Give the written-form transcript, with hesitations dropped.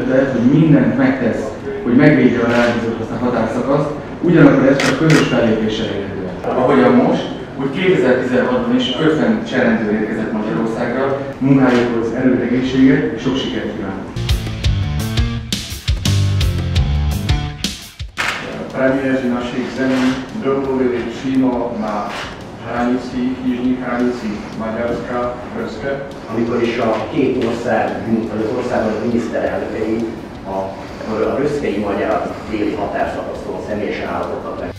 döntött, hogy mindent megtesz, hogy megvédje a rábízott azt a határszakaszt, ugyanakkor ez csak közös fellépéssel érhető el. Ahogyan most, úgy 2016-ban is 50 cserendőr érkezett Magyarországra, munkájukhoz erőt, egészséget és sok sikert kívánok! Premiéři našich zemí domluvili přímo na hranicích, jižních hranicích Maďarska, Brzke. Amikor is a két ország, az országok miniszterelnökei a röszkei magyar déli határszakaszon személyesen állapodtak meg